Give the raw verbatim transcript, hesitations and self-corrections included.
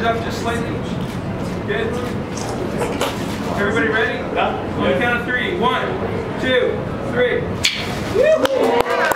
up just slightly. Good. Everybody ready? Yeah. On the count of three. One, two, three. Woo!